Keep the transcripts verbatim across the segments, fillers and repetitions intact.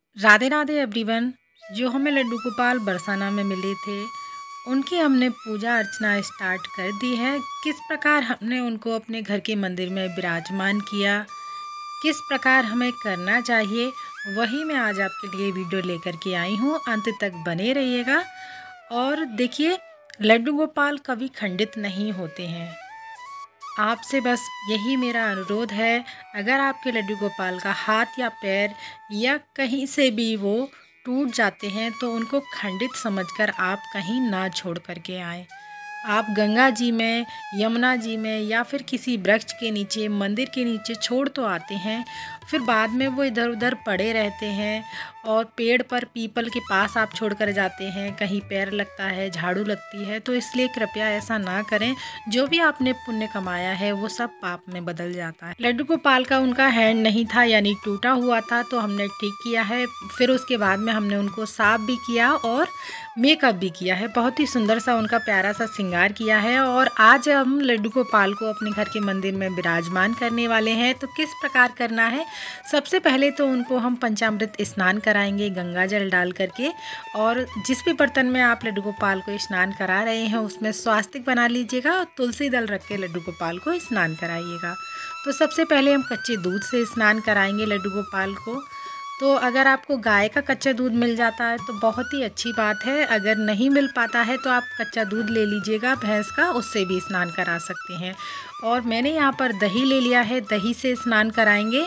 Radhe Radhe everyone. जो हमें लड्डू गोपाल बरसाना में मिले थे, उनकी हमने पूजा अर्चना स्टार्ट कर दी है। किस प्रकार हमने उनको अपने घर के मंदिर में विराजमान किया, किस प्रकार हमें करना चाहिए, वही मैं आज आपके लिए वीडियो लेकर के आई हूँ। अंत तक बने रहिएगा और देखिए, लड्डू गोपाल कभी खंडित नहीं होते हैं। आपसे बस यही मेरा अनुरोध है, अगर आपके लड्डू गोपाल का हाथ या पैर या कहीं से भी वो टूट जाते हैं तो उनको खंडित समझकर आप कहीं ना छोड़ कर के आएँ। आप गंगा जी में, यमुना जी में या फिर किसी वृक्ष के नीचे, मंदिर के नीचे छोड़ तो आते हैं, फिर बाद में वो इधर उधर पड़े रहते हैं। और पेड़ पर, पीपल के पास आप छोड़ कर जाते हैं, कहीं पैर लगता है, झाड़ू लगती है, तो इसलिए कृपया ऐसा ना करें। जो भी आपने पुण्य कमाया है वो सब पाप में बदल जाता है। लड्डू गोपाल का उनका हैंड नहीं था, यानी टूटा हुआ था, तो हमने ठीक किया है। फिर उसके बाद में हमने उनको साफ भी किया और मेकअप भी किया है। बहुत ही सुंदर सा उनका प्यारा सा श्रृंगार किया है। और आज हम लड्डू गोपाल को अपने घर के मंदिर में विराजमान करने वाले हैं। तो किस प्रकार करना है, सबसे पहले तो उनको हम पंचामृत स्नान कराएंगे गंगा जल डाल करके। और जिस भी बर्तन में आप लड्डू गोपाल को स्नान करा रहे हैं उसमें स्वास्तिक बना लीजिएगा और तुलसी दल रख के लड्डू गोपाल को स्नान कराइएगा। तो सबसे पहले हम कच्चे दूध से स्नान कराएंगे लड्डू गोपाल को। तो अगर आपको गाय का कच्चा दूध मिल जाता है तो बहुत ही अच्छी बात है। अगर नहीं मिल पाता है तो आप कच्चा दूध ले लीजिएगा भैंस का, उससे भी स्नान करा सकते हैं। और मैंने यहाँ पर दही ले लिया है, दही से स्नान कराएंगे।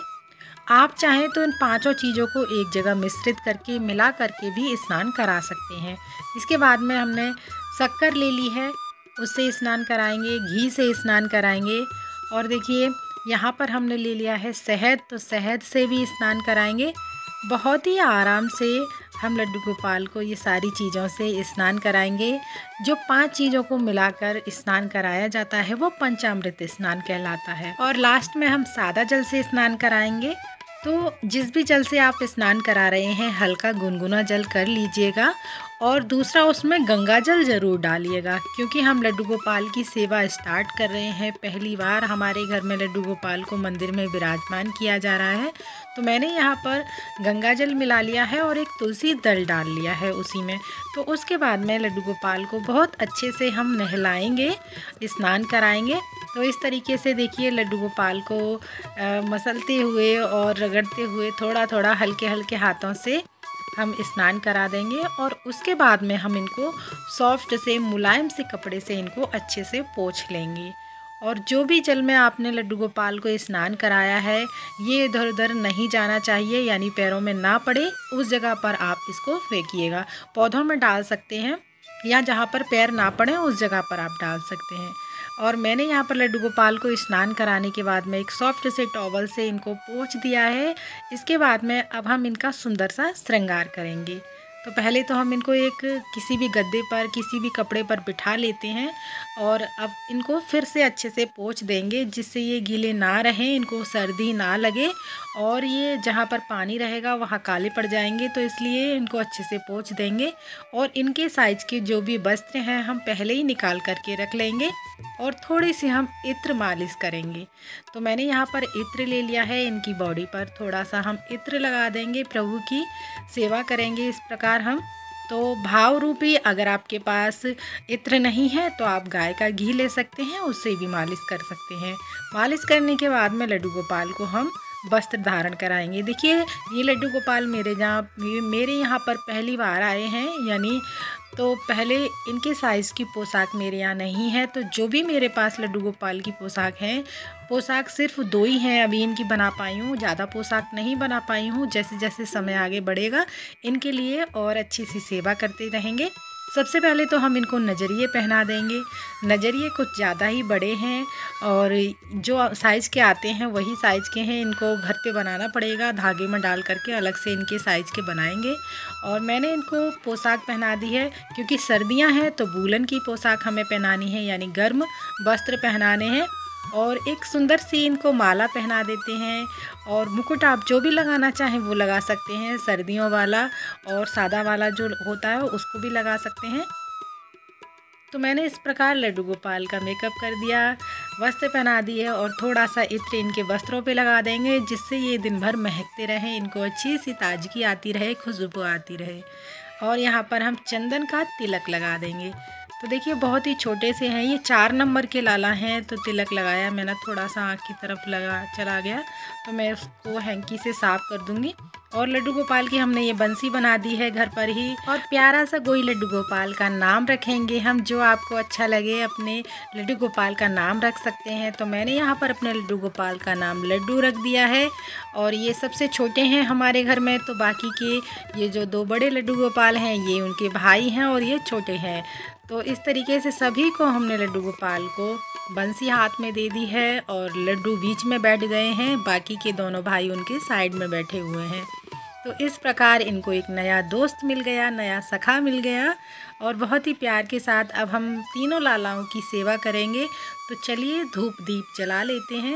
आप चाहें तो इन पांचों चीज़ों को एक जगह मिश्रित करके, मिला करके भी स्नान करा सकते हैं। इसके बाद में हमने शक्कर ले ली है, उससे स्नान कराएंगे, घी से स्नान कराएंगे। और देखिए, यहाँ पर हमने ले लिया है शहद, तो शहद से भी स्नान कराएंगे। बहुत ही आराम से हम लड्डू गोपाल को ये सारी चीज़ों से स्नान कराएंगे। जो पांच चीज़ों को मिलाकर स्नान कराया जाता है वो पंचामृत स्नान कहलाता है। और लास्ट में हम सादा जल से स्नान कराएंगे। तो जिस भी जल से आप स्नान करा रहे हैं, हल्का गुनगुना जल कर लीजिएगा और दूसरा उसमें गंगा जल ज़रूर डालिएगा, क्योंकि हम लड्डू गोपाल की सेवा स्टार्ट कर रहे हैं। पहली बार हमारे घर में लड्डू गोपाल को मंदिर में विराजमान किया जा रहा है। तो मैंने यहाँ पर गंगा जल मिला लिया है और एक तुलसी दल डाल लिया है उसी में। तो उसके बाद में लड्डू गोपाल को बहुत अच्छे से हम नहलाएंगे, स्नान कराएंगे। तो इस तरीके से देखिए, लड्डू गोपाल को आ, मसलते हुए और रगड़ते हुए थोड़ा थोड़ा हल्के हल्के हाथों से हम स्नान करा देंगे। और उसके बाद में हम इनको सॉफ्ट से, मुलायम से कपड़े से इनको अच्छे से पोंछ लेंगे। और जो भी जल में आपने लड्डू गोपाल को स्नान कराया है, ये इधर उधर नहीं जाना चाहिए, यानी पैरों में ना पड़े, उस जगह पर आप इसको फेंकिएगा। पौधों में डाल सकते हैं या जहाँ पर पैर ना पड़े उस जगह पर आप डाल सकते हैं। और मैंने यहाँ पर लड्डू गोपाल को स्नान कराने के बाद में एक सॉफ्ट से टॉवल से इनको पोंछ दिया है। इसके बाद में अब हम इनका सुंदर सा श्रृंगार करेंगे। तो पहले तो हम इनको एक किसी भी गद्दे पर, किसी भी कपड़े पर बिठा लेते हैं और अब इनको फिर से अच्छे से पोंछ देंगे, जिससे ये गीले ना रहें, इनको सर्दी ना लगे। और ये जहाँ पर पानी रहेगा वहाँ काले पड़ जाएंगे, तो इसलिए इनको अच्छे से पोंछ देंगे। और इनके साइज के जो भी वस्त्र हैं हम पहले ही निकाल करके रख लेंगे और थोड़ी सी हम इत्र मालिश करेंगे। तो मैंने यहाँ पर इत्र ले लिया है, इनकी बॉडी पर थोड़ा सा हम इत्र लगा देंगे, प्रभु की सेवा करेंगे इस प्रकार हम। तो भाव रूपी, अगर आपके पास इत्र नहीं है तो आप गाय का घी ले सकते हैं, उससे भी मालिश कर सकते हैं। मालिश करने के बाद में लड्डू गोपाल को हम वस्त्र धारण कराएंगे। देखिए, ये लड्डू गोपाल मेरे जहाँ मेरे यहाँ पर पहली बार आए हैं, यानी तो पहले इनके साइज़ की पोशाक मेरे यहाँ नहीं है। तो जो भी मेरे पास लड्डू गोपाल की पोशाक हैं, पोशाक सिर्फ दो ही हैं अभी इनकी बना पाई हूँ, ज़्यादा पोशाक नहीं बना पाई हूँ। जैसे जैसे समय आगे बढ़ेगा इनके लिए और अच्छी सी सेवा करते रहेंगे। सबसे पहले तो हम इनको नजरिए पहना देंगे। नजरिए कुछ ज़्यादा ही बड़े हैं और जो साइज़ के आते हैं वही साइज़ के हैं, इनको घर पे बनाना पड़ेगा, धागे में डाल करके अलग से इनके साइज़ के बनाएंगे। और मैंने इनको पोशाक पहना दी है, क्योंकि सर्दियां हैं तो वूलन की पोशाक हमें पहनानी है, यानी गर्म वस्त्र पहनाने हैं। और एक सुंदर सी इनको माला पहना देते हैं। और मुकुट आप जो भी लगाना चाहें वो लगा सकते हैं, सर्दियों वाला और सादा वाला जो होता है उसको भी लगा सकते हैं। तो मैंने इस प्रकार लड्डू गोपाल का मेकअप कर दिया। वस्त्र पहना दिए और थोड़ा सा इत्र इनके वस्त्रों पे लगा देंगे, जिससे ये दिन भर महकते रहें, इनको अच्छी सी ताजगी आती रहे, खुशबू आती रहे। और यहाँ पर हम चंदन का तिलक लगा देंगे। तो देखिए बहुत ही छोटे से हैं, ये चार नंबर के लाला हैं। तो तिलक लगाया मैंने, थोड़ा सा आँख की तरफ लगा चला गया, तो मैं उसको हैंकी से साफ़ कर दूँगी। और लड्डू गोपाल की हमने ये बंसी बना दी है घर पर ही। और प्यारा सा कोई लड्डू गोपाल का नाम रखेंगे हम, जो आपको अच्छा लगे अपने लड्डू गोपाल का नाम रख सकते हैं। तो मैंने यहाँ पर अपने लड्डू गोपाल का नाम लड्डू रख दिया है। और ये सबसे छोटे हैं हमारे घर में, तो बाकी के ये जो दो बड़े लड्डू गोपाल हैं ये उनके भाई हैं और ये छोटे हैं। तो इस तरीके से सभी को हमने लड्डू गोपाल को बंसी हाथ में दे दी है और लड्डू बीच में बैठ गए हैं, बाकी के दोनों भाई उनके साइड में बैठे हुए हैं। तो इस प्रकार इनको एक नया दोस्त मिल गया, नया सखा मिल गया। और बहुत ही प्यार के साथ अब हम तीनों लालाओं की सेवा करेंगे। तो चलिए धूप दीप जला लेते हैं।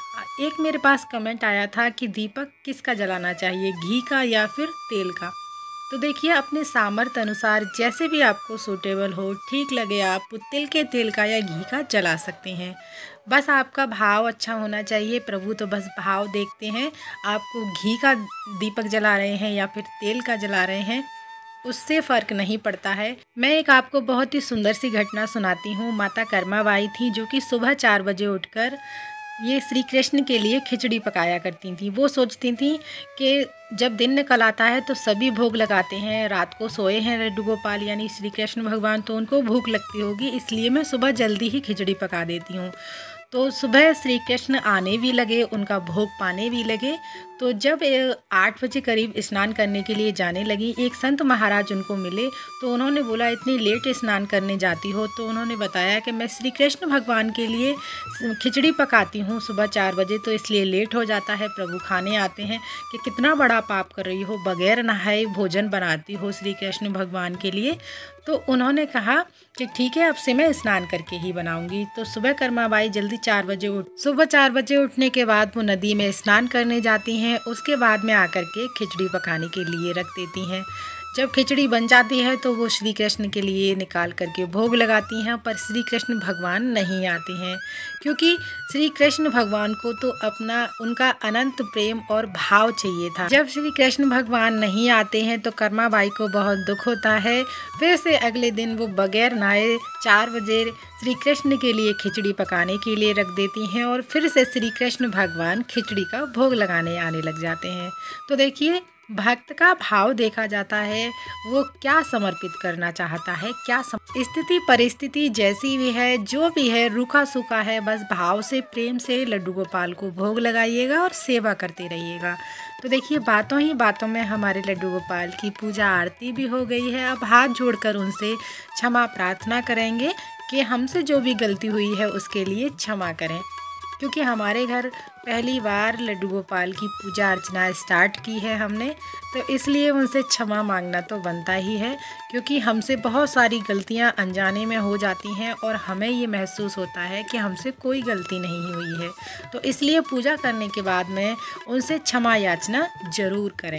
एक मेरे पास कमेंट आया था कि दीपक किसका जलाना चाहिए, घी का या फिर तेल का। तो देखिए अपने सामर्थ्य अनुसार जैसे भी आपको सूटेबल हो, ठीक लगे, आप तिल के तेल का या घी का जला सकते हैं। बस आपका भाव अच्छा होना चाहिए। प्रभु तो बस भाव देखते हैं। आपको घी का दीपक जला रहे हैं या फिर तेल का जला रहे हैं, उससे फ़र्क नहीं पड़ता है। मैं एक आपको बहुत ही सुंदर सी घटना सुनाती हूँ। माता कर्माबाई थी जो कि सुबह चार बजे उठकर ये श्री कृष्ण के लिए खिचड़ी पकाया करती थी। वो सोचती थी कि जब दिन निकल आता है तो सभी भोग लगाते हैं, रात को सोए हैं लड्डू गोपाल यानी श्री कृष्ण भगवान, तो उनको भूख लगती होगी, इसलिए मैं सुबह जल्दी ही खिचड़ी पका देती हूँ। तो सुबह श्री कृष्ण आने भी लगे, उनका भोग पाने भी लगे। तो जब आठ बजे करीब स्नान करने के लिए जाने लगी, एक संत महाराज उनको मिले। तो उन्होंने बोला इतनी लेट स्नान करने जाती हो। तो उन्होंने बताया कि मैं श्री कृष्ण भगवान के लिए खिचड़ी पकाती हूँ सुबह चार बजे, तो इसलिए लेट हो जाता है। प्रभु खाने आते हैं कि कितना बड़ा पाप कर रही हो, बगैर नहाए भोजन बनाती हो श्री कृष्ण भगवान के लिए। तो उन्होंने कहा कि ठीक है, अब से मैं स्नान करके ही बनाऊंगी। तो सुबह कर्माबाई जल्दी चार बजे उठ सुबह चार बजे उठने के बाद वो नदी में स्नान करने जाती हैं। उसके बाद में आकर के खिचड़ी पकाने के लिए रख देती हैं। जब खिचड़ी बन जाती है तो वो श्री कृष्ण के लिए निकाल करके भोग लगाती हैं, पर श्री कृष्ण भगवान नहीं आते हैं, क्योंकि श्री कृष्ण भगवान को तो अपना उनका अनंत प्रेम और भाव चाहिए था। जब श्री कृष्ण भगवान नहीं आते हैं तो कर्माबाई को बहुत दुख होता है। फिर से अगले दिन वो बगैर नहाए चार बजे श्री कृष्ण के लिए खिचड़ी पकाने के लिए रख देती हैं और फिर से श्री कृष्ण भगवान खिचड़ी का भोग लगाने आने लग जाते हैं। तो देखिए भक्त का भाव देखा जाता है, वो क्या समर्पित करना चाहता है, क्या सम... स्थिति परिस्थिति जैसी भी है, जो भी है, रूखा सूखा है, बस भाव से प्रेम से लड्डू गोपाल को भोग लगाइएगा और सेवा करते रहिएगा। तो देखिए बातों ही बातों में हमारे लड्डू गोपाल की पूजा आरती भी हो गई है। अब हाथ जोड़कर उनसे क्षमा प्रार्थना करेंगे कि हमसे जो भी गलती हुई है उसके लिए क्षमा करें, क्योंकि हमारे घर पहली बार लड्डू गोपाल की पूजा अर्चना स्टार्ट की है हमने, तो इसलिए उनसे क्षमा मांगना तो बनता ही है, क्योंकि हमसे बहुत सारी गलतियां अनजाने में हो जाती हैं और हमें ये महसूस होता है कि हमसे कोई गलती नहीं हुई है। तो इसलिए पूजा करने के बाद में उनसे क्षमा याचना ज़रूर करें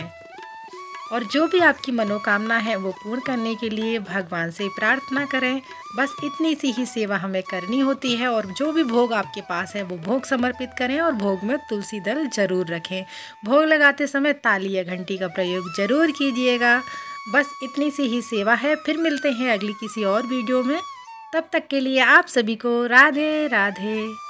और जो भी आपकी मनोकामना है वो पूर्ण करने के लिए भगवान से प्रार्थना करें। बस इतनी सी ही सेवा हमें करनी होती है और जो भी भोग आपके पास है वो भोग समर्पित करें और भोग में तुलसी दल जरूर रखें। भोग लगाते समय ताली या घंटी का प्रयोग जरूर कीजिएगा। बस इतनी सी ही सेवा है। फिर मिलते हैं अगली किसी और वीडियो में। तब तक के लिए आप सभी को राधे राधे।